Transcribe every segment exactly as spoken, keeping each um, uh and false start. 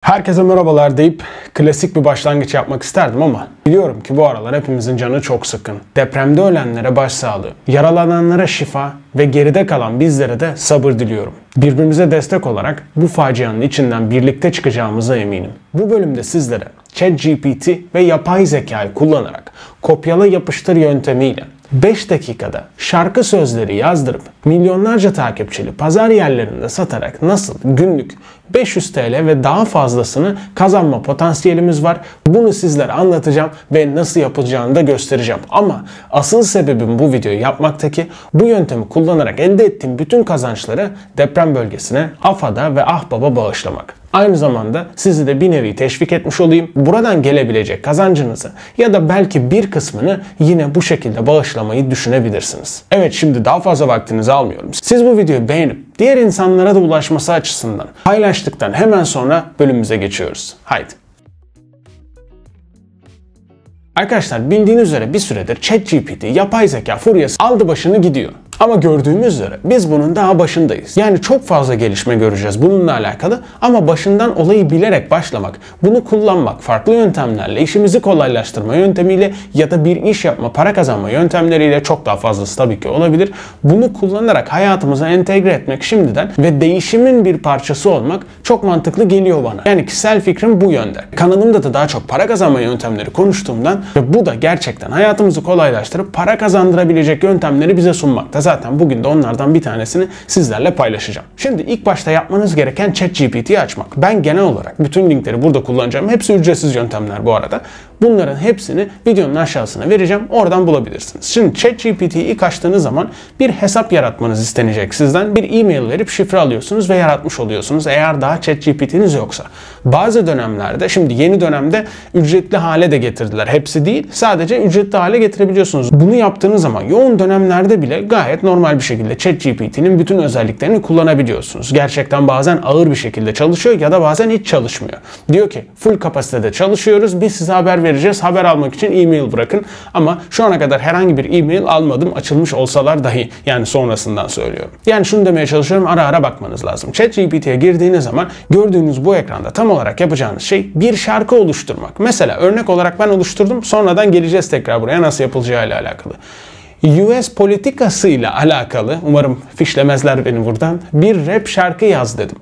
Herkese merhabalar deyip klasik bir başlangıç yapmak isterdim ama biliyorum ki bu aralar hepimizin canı çok sıkkın. Depremde ölenlere başsağlığı, yaralananlara şifa ve geride kalan bizlere de sabır diliyorum. Birbirimize destek olarak bu facianın içinden birlikte çıkacağımıza eminim. Bu bölümde sizlere ChatGPT ve yapay zekayı kullanarak kopyala yapıştır yöntemiyle beş dakikada şarkı sözleri yazdırıp milyonlarca takipçili pazar yerlerinde satarak nasıl günlük beş yüz TL ve daha fazlasını kazanma potansiyelimiz var. Bunu sizlere anlatacağım ve nasıl yapılacağını da göstereceğim. Ama asıl sebebim bu videoyu yapmaktaki bu yöntemi kullanarak elde ettiğim bütün kazançları deprem bölgesine, AFAD'a ve Ahbap'a bağışlamak. Aynı zamanda sizi de bir nevi teşvik etmiş olayım. Buradan gelebilecek kazancınızı ya da belki bir kısmını yine bu şekilde bağışlamayı düşünebilirsiniz. Evet, şimdi daha fazla vaktinizi almıyorum. Siz bu videoyu beğenip diğer insanlara da ulaşması açısından paylaştıktan hemen sonra bölümümüze geçiyoruz. Haydi. Arkadaşlar, bildiğiniz üzere bir süredir ChatGPT, yapay zeka furyası aldı başını gidiyor. Ama gördüğümüz üzere biz bunun daha başındayız. Yani çok fazla gelişme göreceğiz bununla alakalı ama başından olayı bilerek başlamak, bunu kullanmak, farklı yöntemlerle, işimizi kolaylaştırma yöntemiyle ya da bir iş yapma, para kazanma yöntemleriyle çok daha fazlası tabii ki olabilir. Bunu kullanarak hayatımıza entegre etmek şimdiden ve değişimin bir parçası olmak çok mantıklı geliyor bana. Yani kişisel fikrim bu yönde. Kanalımda da daha çok para kazanma yöntemleri konuştuğumdan ve bu da gerçekten hayatımızı kolaylaştırıp para kazandırabilecek yöntemleri bize sunmakta. Zaten bugün de onlardan bir tanesini sizlerle paylaşacağım. Şimdi ilk başta yapmanız gereken ChatGPT'yi açmak. Ben genel olarak bütün linkleri burada kullanacağım. Hepsi ücretsiz yöntemler bu arada. Bunların hepsini videonun aşağısına vereceğim. Oradan bulabilirsiniz. Şimdi ChatGPT'yi ilk açtığınız zaman bir hesap yaratmanız istenecek sizden. Bir e-mail verip şifre alıyorsunuz ve yaratmış oluyorsunuz eğer daha ChatGPT'niz yoksa. Bazı dönemlerde, şimdi yeni dönemde ücretli hale de getirdiler. Hepsi değil, sadece ücretli hale getirebiliyorsunuz. Bunu yaptığınız zaman yoğun dönemlerde bile gayet normal bir şekilde ChatGPT'nin bütün özelliklerini kullanabiliyorsunuz. Gerçekten bazen ağır bir şekilde çalışıyor ya da bazen hiç çalışmıyor. Diyor ki full kapasitede çalışıyoruz, biz size haber vereceğiz, haber almak için e-mail bırakın. Ama şu ana kadar herhangi bir e-mail almadım, açılmış olsalar dahi, yani sonrasından söylüyorum. Yani şunu demeye çalışıyorum, ara ara bakmanız lazım. ChatGPT'ye girdiğiniz zaman gördüğünüz bu ekranda tam olarak yapacağınız şey bir şarkı oluşturmak. Mesela örnek olarak ben oluşturdum, sonradan geleceğiz tekrar buraya nasıl yapılacağıyla alakalı. U S politikasıyla alakalı, umarım fişlemezler beni buradan, bir rap şarkı yaz dedim.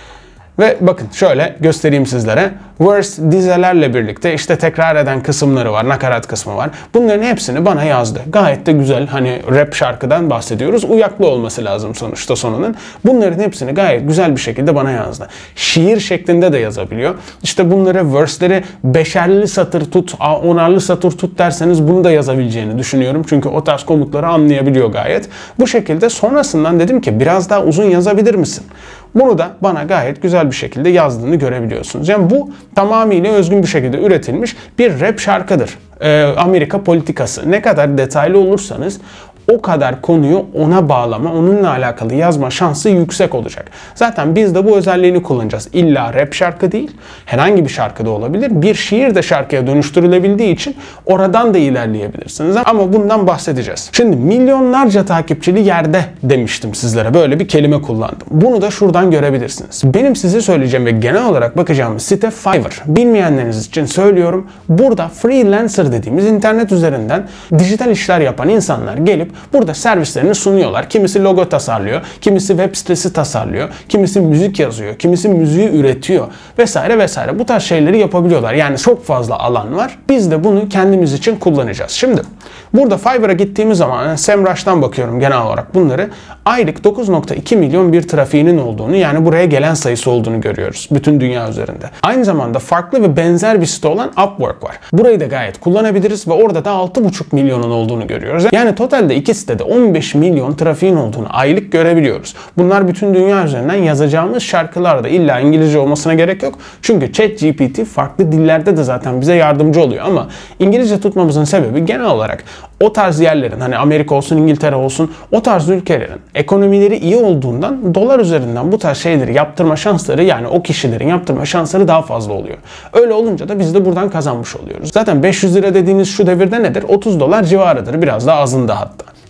Ve bakın şöyle göstereyim sizlere. Verse dizelerle birlikte işte tekrar eden kısımları var, nakarat kısmı var. Bunların hepsini bana yazdı. Gayet de güzel, hani rap şarkıdan bahsediyoruz. Uyaklı olması lazım sonuçta sonunun. Bunların hepsini gayet güzel bir şekilde bana yazdı. Şiir şeklinde de yazabiliyor. İşte bunları, verse'leri beşerli satır tut, onarlı satır tut derseniz bunu da yazabileceğini düşünüyorum. Çünkü o tarz komutları anlayabiliyor gayet. Bu şekilde sonrasından dedim ki biraz daha uzun yazabilir misin? Bunu da bana gayet güzel bir şekilde yazdığını görebiliyorsunuz. Yani bu tamamıyla özgün bir şekilde üretilmiş bir rap şarkıdır. Ee, Amerika politikası. Ne kadar detaylı olursanız o kadar konuyu ona bağlama, onunla alakalı yazma şansı yüksek olacak. Zaten biz de bu özelliğini kullanacağız. İlla rap şarkı değil, herhangi bir şarkı da olabilir. Bir şiir de şarkıya dönüştürülebildiği için oradan da ilerleyebilirsiniz. Ama bundan bahsedeceğiz. Şimdi milyonlarca takipçili yerde demiştim sizlere. Böyle bir kelime kullandım. Bunu da şuradan görebilirsiniz. Benim size söyleyeceğim ve genel olarak bakacağımız site Fiverr. Bilmeyenleriniz için söylüyorum. Burada freelancer dediğimiz internet üzerinden dijital işler yapan insanlar gelip burada servislerini sunuyorlar. Kimisi logo tasarlıyor, kimisi web sitesi tasarlıyor, kimisi müzik yazıyor, kimisi müziği üretiyor vesaire vesaire. Bu tarz şeyleri yapabiliyorlar. Yani çok fazla alan var. Biz de bunu kendimiz için kullanacağız. Şimdi burada Fiverr'a gittiğimiz zaman yani SEMrush'tan bakıyorum genel olarak bunları. Aylık dokuz nokta iki milyon bir trafiğinin olduğunu, yani buraya gelen sayısı olduğunu görüyoruz bütün dünya üzerinde. Aynı zamanda farklı ve benzer bir site olan Upwork var. Burayı da gayet kullanabiliriz ve orada da altı buçuk milyonun olduğunu görüyoruz. Yani totalde iki sitede on beş milyon trafiğin olduğunu aylık görebiliyoruz. Bunlar bütün dünya üzerinden yazacağımız şarkılarda, illa İngilizce olmasına gerek yok. Çünkü ChatGPT farklı dillerde de zaten bize yardımcı oluyor ama İngilizce tutmamızın sebebi genel olarak o tarz yerlerin, hani Amerika olsun, İngiltere olsun, o tarz ülkelerin ekonomileri iyi olduğundan dolar üzerinden bu tarz şeyleri yaptırma şansları, yani o kişilerin yaptırma şansları daha fazla oluyor. Öyle olunca da biz de buradan kazanmış oluyoruz. Zaten beş yüz lira dediğiniz şu devirde nedir? otuz dolar civarıdır. Biraz daha azında hatta.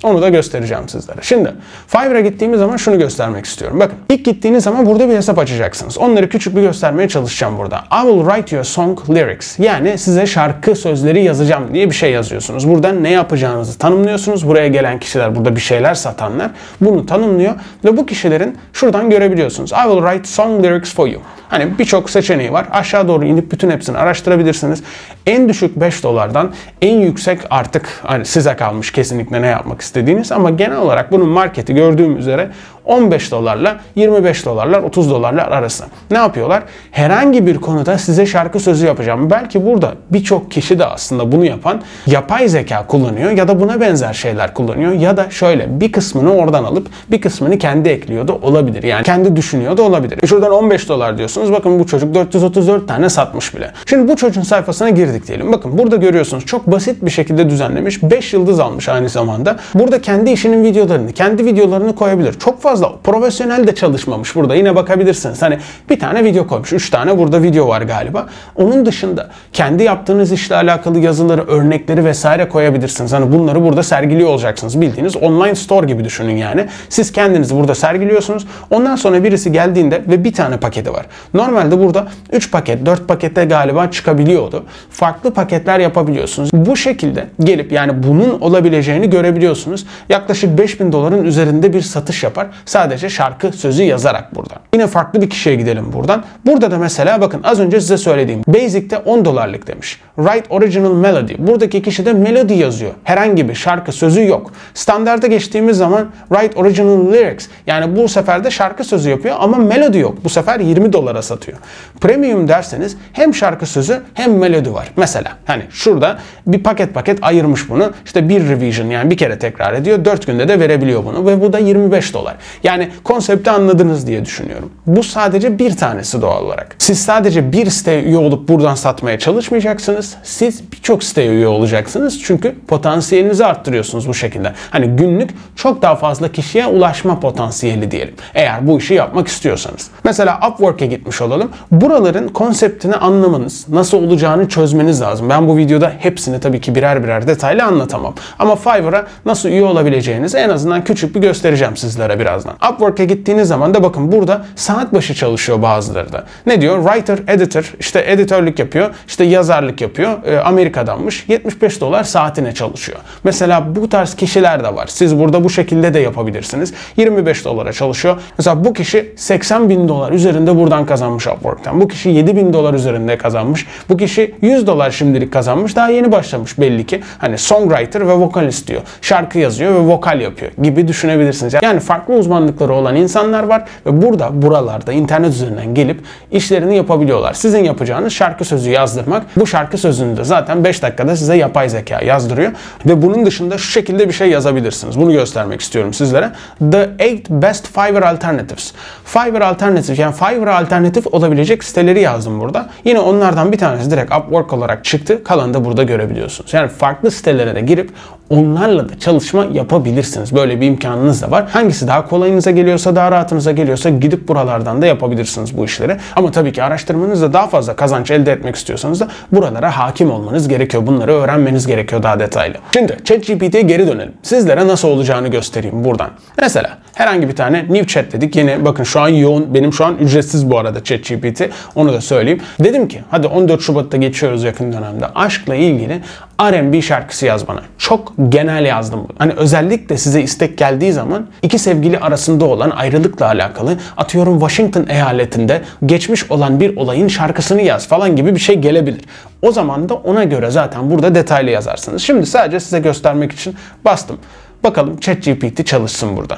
Onu da göstereceğim sizlere. Şimdi Fiverr'a gittiğimiz zaman şunu göstermek istiyorum. Bakın ilk gittiğiniz zaman burada bir hesap açacaksınız. Onları küçük bir göstermeye çalışacağım burada. I will write your song lyrics. Yani size şarkı sözleri yazacağım diye bir şey yazıyorsunuz. Buradan ne yapacağınızı tanımlıyorsunuz. Buraya gelen kişiler, burada bir şeyler satanlar bunu tanımlıyor ve bu kişilerin şuradan görebiliyorsunuz. I will write song lyrics for you. Hani birçok seçeneği var. Aşağı doğru inip bütün hepsini araştırabilirsiniz. En düşük beş dolardan en yüksek artık hani size kalmış kesinlikle ne yapmak istediğiniz, ama genel olarak bunun marketi gördüğüm üzere on beş dolarla yirmi beş dolarlar, otuz dolarlar arası. Ne yapıyorlar? Herhangi bir konuda size şarkı sözü yapacağım. Belki burada birçok kişi de aslında bunu yapan yapay zeka kullanıyor ya da buna benzer şeyler kullanıyor ya da şöyle bir kısmını oradan alıp bir kısmını kendi ekliyor da olabilir. Yani kendi düşünüyor da olabilir. E şuradan on beş dolar diyorsunuz. Bakın bu çocuk dört yüz otuz dört tane satmış bile. Şimdi bu çocuğun sayfasına girdik diyelim. Bakın burada görüyorsunuz çok basit bir şekilde düzenlemiş. beş yıldız almış aynı zamanda. Burada kendi işinin videolarını, kendi videolarını koyabilir. Çok fazla profesyonel de çalışmamış burada. Yine bakabilirsiniz. Hani bir tane video koymuş. üç tane burada video var galiba. Onun dışında kendi yaptığınız işle alakalı yazıları, örnekleri vesaire koyabilirsiniz. Hani bunları burada sergiliyor olacaksınız. Bildiğiniz online store gibi düşünün yani. Siz kendinizi burada sergiliyorsunuz. Ondan sonra birisi geldiğinde ve bir tane paketi var. Normalde burada üç paket, dört pakette galiba çıkabiliyordu. Farklı paketler yapabiliyorsunuz. Bu şekilde gelip yani bunun olabileceğini görebiliyorsunuz. Yaklaşık beş bin doların üzerinde bir satış yapar. Sadece şarkı sözü yazarak burada. Yine farklı bir kişiye gidelim buradan. Burada da mesela bakın az önce size söylediğim Basic'te on dolarlık demiş. Write original melody. Buradaki kişi de melody yazıyor. Herhangi bir şarkı sözü yok. Standarda geçtiğimiz zaman write original lyrics. Yani bu sefer de şarkı sözü yapıyor ama melody yok. Bu sefer yirmi dolara satıyor. Premium derseniz hem şarkı sözü hem melody var. Mesela hani şurada bir paket paket ayırmış bunu. İşte bir revision yani bir kere tekrar ediyor. dört günde de verebiliyor bunu ve bu da yirmi beş dolar. Yani konsepti anladınız diye düşünüyorum. Bu sadece bir tanesi doğal olarak. Siz sadece bir siteye üye olup buradan satmaya çalışmayacaksınız. Siz birçok siteye üye olacaksınız. Çünkü potansiyelinizi arttırıyorsunuz bu şekilde. Hani günlük çok daha fazla kişiye ulaşma potansiyeli diyelim. Eğer bu işi yapmak istiyorsanız. Mesela Upwork'e gitmiş olalım. Buraların konseptini anlamanız, nasıl olacağını çözmeniz lazım. Ben bu videoda hepsini tabii ki birer birer detaylı anlatamam. Ama Fiverr'a nasıl üye olabileceğinizi en azından küçük bir göstereceğim sizlere birazdan. Upwork'e gittiğiniz zaman da bakın burada saat başı çalışıyor bazıları da. Ne diyor? Writer, editor, işte editörlük yapıyor, işte yazarlık yapıyor. E, Amerika'danmış. yetmiş beş dolar saatine çalışıyor. Mesela bu tarz kişiler de var. Siz burada bu şekilde de yapabilirsiniz. yirmi beş dolara çalışıyor. Mesela bu kişi seksen bin dolar üzerinde buradan kazanmış Upwork'tan. Bu kişi yedi bin dolar üzerinde kazanmış. Bu kişi yüz dolar şimdilik kazanmış. Daha yeni başlamış belli ki. Hani songwriter ve vokalist diyor. Şarkı yazıyor ve vokal yapıyor gibi düşünebilirsiniz. Yani farklı uzmanlıkları olan insanlar var ve burada buralarda internet üzerinden gelip işlerini yapabiliyorlar. Sizin yapacağınız şarkı sözü yazdırmak. Bu şarkı sözünü de zaten beş dakikada size yapay zeka yazdırıyor ve bunun dışında şu şekilde bir şey yazabilirsiniz. Bunu göstermek istiyorum sizlere. The eight best Fiverr alternatives. Fiverr alternatif yani Fiverr alternatif olabilecek siteleri yazdım burada. Yine onlardan bir tanesi direkt Upwork olarak çıktı. Kalanı da burada görebiliyorsunuz. Yani farklı sitelere de girip onlarla da çalışma yapabilirsiniz. Böyle bir imkanınız da var. Hangisi daha kolayınıza geliyorsa, daha rahatınıza geliyorsa gidip buralardan da yapabilirsiniz bu işleri. Ama tabii ki araştırmanızda daha fazla kazanç elde etmek istiyorsanız da buralara hakim olmanız gerekiyor. Bunları öğrenmeniz gerekiyor daha detaylı. Şimdi ChatGPT'ye geri dönelim. Sizlere nasıl olacağını göstereyim buradan. Mesela herhangi bir tane new chat dedik. Yine bakın şu an yoğun. Benim şu an ücretsiz bu arada ChatGPT. Onu da söyleyeyim. Dedim ki hadi on dört Şubat'ta geçiyoruz yakın dönemde. Aşkla ilgili R and B şarkısı yaz bana. Çok genel yazdım bunu. Hani özellikle size istek geldiği zaman iki sevgili arasında olan ayrılıkla alakalı, atıyorum Washington eyaletinde geçmiş olan bir olayın şarkısını yaz falan gibi bir şey gelebilir. O zaman da ona göre zaten burada detaylı yazarsınız. Şimdi sadece size göstermek için bastım. Bakalım ChatGPT çalışsın burada.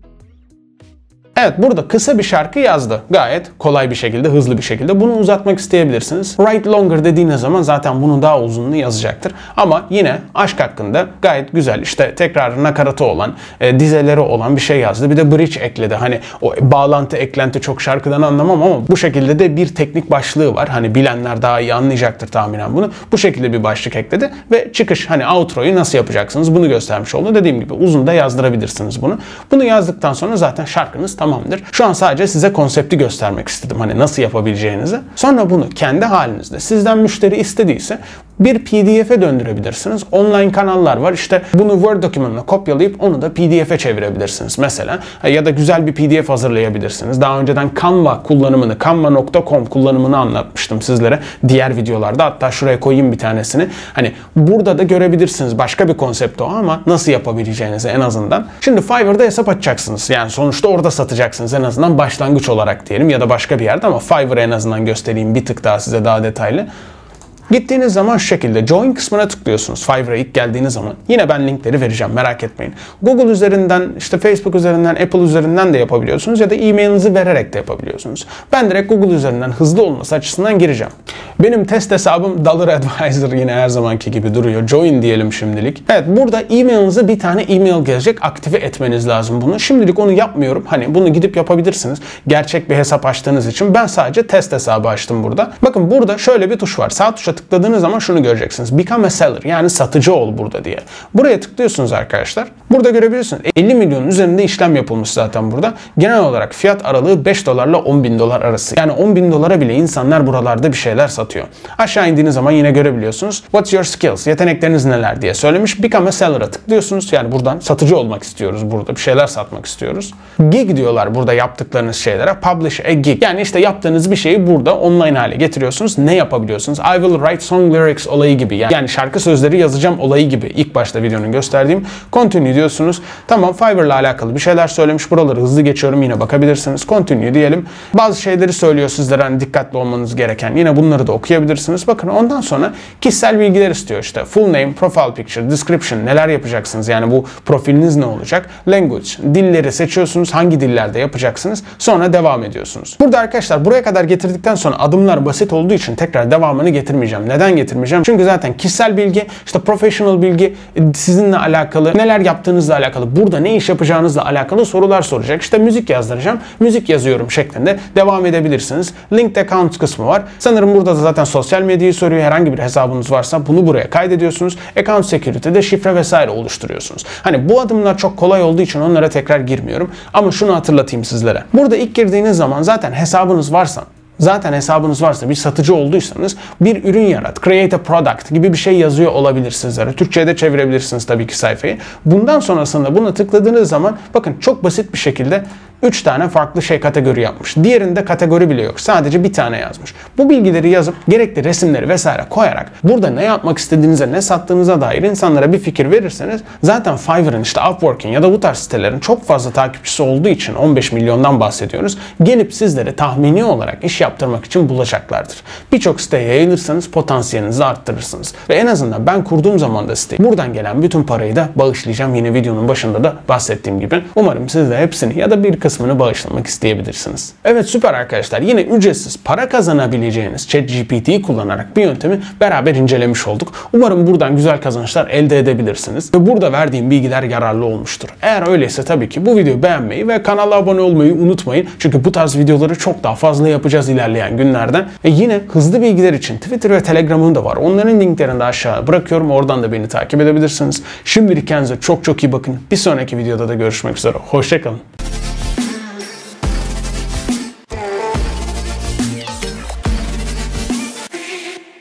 Evet, burada kısa bir şarkı yazdı. Gayet kolay bir şekilde, hızlı bir şekilde. Bunu uzatmak isteyebilirsiniz. Write longer dediğiniz zaman zaten bunun daha uzunluğu yazacaktır. Ama yine aşk hakkında gayet güzel, işte tekrar nakaratı olan, e, dizeleri olan bir şey yazdı. Bir de bridge ekledi. Hani o bağlantı, eklenti çok şarkıdan anlamam ama bu şekilde de bir teknik başlığı var. Hani bilenler daha iyi anlayacaktır tahminen bunu. Bu şekilde bir başlık ekledi ve çıkış, hani outro'yu nasıl yapacaksınız bunu göstermiş oldu. Dediğim gibi uzun da yazdırabilirsiniz bunu. Bunu yazdıktan sonra zaten şarkınız tamamdır. Şu an sadece size konsepti göstermek istedim. Hani nasıl yapabileceğinizi. Sonra bunu kendi halinizde sizden müşteri istediyse bir P D F'e döndürebilirsiniz. Online kanallar var. İşte bunu Word dokümanına kopyalayıp onu da P D F'e çevirebilirsiniz mesela. Ya da güzel bir P D F hazırlayabilirsiniz. Daha önceden Canva kullanımını, canva nokta com kullanımını anlatmıştım sizlere diğer videolarda. Hatta şuraya koyayım bir tanesini. Hani burada da görebilirsiniz. Başka bir konsept o ama nasıl yapabileceğinizi en azından. Şimdi Fiverr'da hesap açacaksınız. Yani sonuçta orada satacaksınız en azından başlangıç olarak diyelim ya da başka bir yerde ama Fiverr'ı en azından göstereyim bir tık daha size daha detaylı. Gittiğiniz zaman şu şekilde Join kısmına tıklıyorsunuz. Fiverr'a ilk geldiğiniz zaman. Yine ben linkleri vereceğim, merak etmeyin. Google üzerinden, işte Facebook üzerinden, Apple üzerinden de yapabiliyorsunuz ya da e-mailinizi vererek de yapabiliyorsunuz. Ben direkt Google üzerinden hızlı olması açısından gireceğim. Benim test hesabım Dollar Advisor yine her zamanki gibi duruyor. Join diyelim şimdilik. Evet, burada e-mailinize bir tane e-mail gelecek. Aktive etmeniz lazım bunu. Şimdilik onu yapmıyorum. Hani bunu gidip yapabilirsiniz. Gerçek bir hesap açtığınız için. Ben sadece test hesabı açtım burada. Bakın burada şöyle bir tuş var. Sağ tuşa tıkladığınız zaman şunu göreceksiniz. Become a seller, yani satıcı ol burada diye. Buraya tıklıyorsunuz arkadaşlar. Burada görebilirsiniz. elli milyonun üzerinde işlem yapılmış zaten burada. Genel olarak fiyat aralığı beş dolarla on bin dolar arası. Yani on bin dolara bile insanlar buralarda bir şeyler satıyor. Aşağı indiğiniz zaman yine görebiliyorsunuz. What's your skills? Yetenekleriniz neler diye söylemiş. Become a seller'a tıklıyorsunuz. Yani buradan satıcı olmak istiyoruz burada. Bir şeyler satmak istiyoruz. Gig diyorlar burada yaptıklarınız şeylere. Publish a gig. Yani işte yaptığınız bir şeyi burada online hale getiriyorsunuz. Ne yapabiliyorsunuz? I will write song lyrics olayı gibi. Yani şarkı sözleri yazacağım olayı gibi. İlk başta videonun gösterdiğim. Continue diyorsunuz. Tamam, Fiverr'la alakalı bir şeyler söylemiş. Buraları hızlı geçiyorum. Yine bakabilirsiniz. Continue diyelim. Bazı şeyleri söylüyor sizlere, hani dikkatli olmanız gereken. Yine bunları da okuyabilirsiniz. Bakın ondan sonra kişisel bilgiler istiyor işte. Full name, profile picture, description, neler yapacaksınız? Yani bu profiliniz ne olacak? Language, dilleri seçiyorsunuz. Hangi dillerde yapacaksınız? Sonra devam ediyorsunuz. Burada arkadaşlar buraya kadar getirdikten sonra adımlar basit olduğu için tekrar devamını getirmeyeceğim. Neden getirmeyeceğim? Çünkü zaten kişisel bilgi, işte professional bilgi, sizinle alakalı, neler yaptığınızla alakalı, burada ne iş yapacağınızla alakalı sorular soracak. İşte müzik yazdıracağım, müzik yazıyorum şeklinde devam edebilirsiniz. Linked account kısmı var. Sanırım burada da zaten sosyal medyayı soruyor. Herhangi bir hesabınız varsa bunu buraya kaydediyorsunuz. Account security'de şifre vesaire oluşturuyorsunuz. Hani bu adımlar çok kolay olduğu için onlara tekrar girmiyorum. Ama şunu hatırlatayım sizlere. Burada ilk girdiğiniz zaman zaten hesabınız varsa, Zaten hesabınız varsa, bir satıcı olduysanız bir ürün yarat, create a product gibi bir şey yazıyor olabilir sizlere. Türkçe'ye de çevirebilirsiniz tabii ki sayfayı. Bundan sonrasında buna tıkladığınız zaman bakın çok basit bir şekilde üç tane farklı şey kategori yapmış. Diğerinde kategori bile yok. Sadece bir tane yazmış. Bu bilgileri yazıp gerekli resimleri vesaire koyarak burada ne yapmak istediğinize, ne sattığınıza dair insanlara bir fikir verirseniz zaten Fiverr'ın, işte Upwork'in ya da bu tarz sitelerin çok fazla takipçisi olduğu için on beş milyondan bahsediyoruz. Gelip sizlere tahmini olarak iş yaptırmak için bulacaklardır. Birçok siteye yayılırsanız potansiyelinizi arttırırsınız. Ve en azından ben kurduğum zaman da siteyi, buradan gelen bütün parayı da bağışlayacağım. Yine videonun başında da bahsettiğim gibi. Umarım siz de hepsini ya da bir kısmını bağışlamak isteyebilirsiniz. Evet, süper arkadaşlar. Yine ücretsiz para kazanabileceğiniz ChatGPT'yi kullanarak bir yöntemi beraber incelemiş olduk. Umarım buradan güzel kazançlar elde edebilirsiniz. Ve burada verdiğim bilgiler yararlı olmuştur. Eğer öyleyse tabii ki bu videoyu beğenmeyi ve kanala abone olmayı unutmayın. Çünkü bu tarz videoları çok daha fazla yapacağız ilerleyen günlerden. Ve yine hızlı bilgiler için Twitter ve Telegram'ım da var. Onların linklerini de aşağı bırakıyorum. Oradan da beni takip edebilirsiniz. Şimdilik kendinize çok çok iyi bakın. Bir sonraki videoda da görüşmek üzere. Hoşça kalın.